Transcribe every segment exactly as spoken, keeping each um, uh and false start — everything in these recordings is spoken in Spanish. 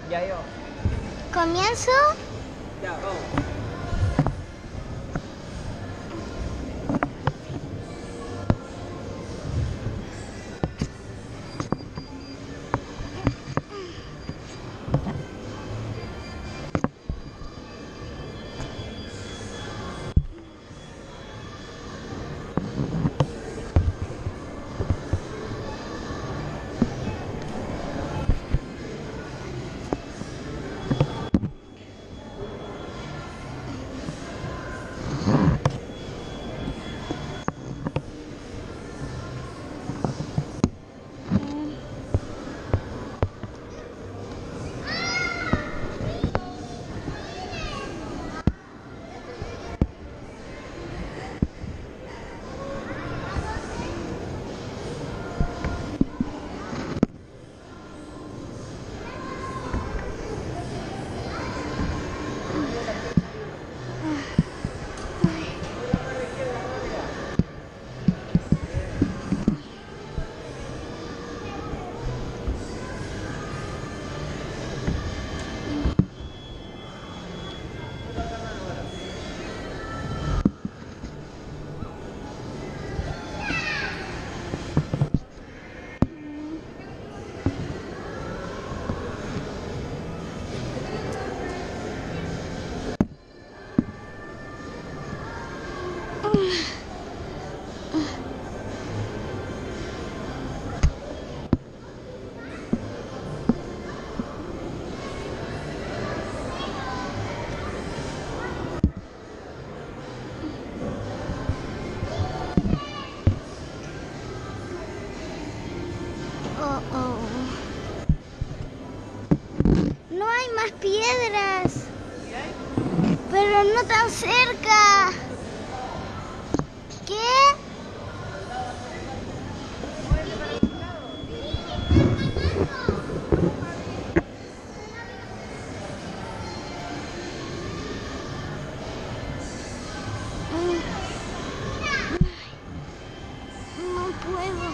Ya yo. ¿Comienzo? Ya, vamos. Oh, oh. No hay más piedras, pero no tan cerca. ¿Qué? No puedo.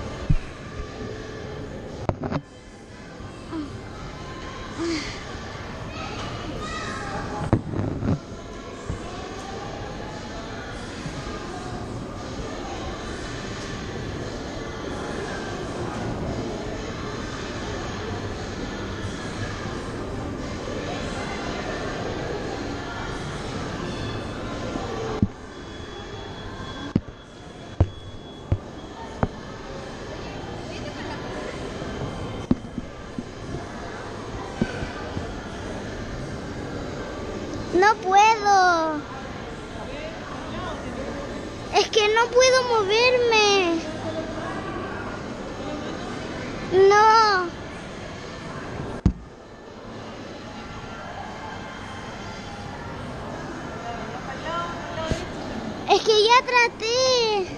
No puedo. Es que no puedo moverme. No. Es que ya traté.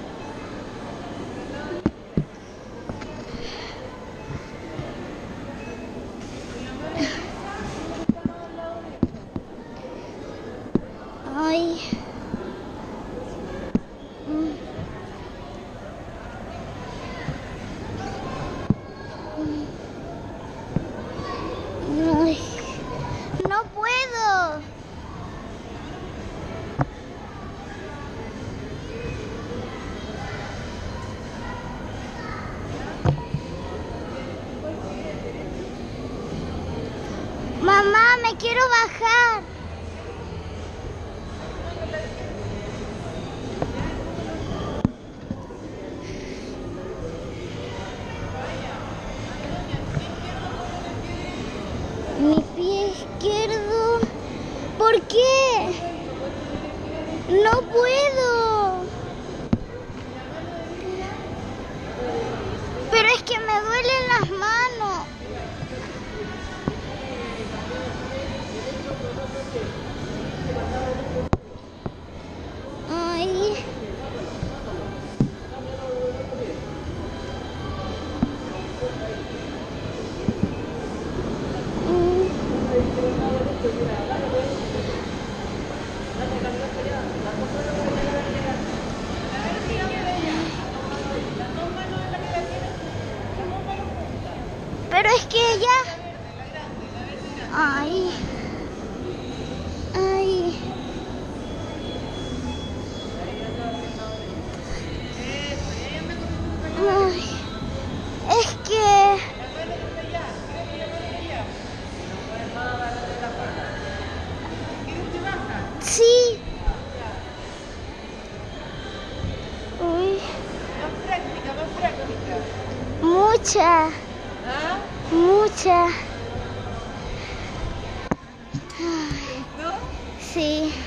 Ay. Ay. No puedo. Mamá, me quiero bajar. Mi pie izquierdo. ¿Por qué? No puedo. Pero es que me duelen las manos. Ay. Pero es que ya Ay. Ay. Ay. Es que... Sí. Uy. Más práctica, más práctica. Mucha. ¿Ah? Mucha. ¿No? Sí.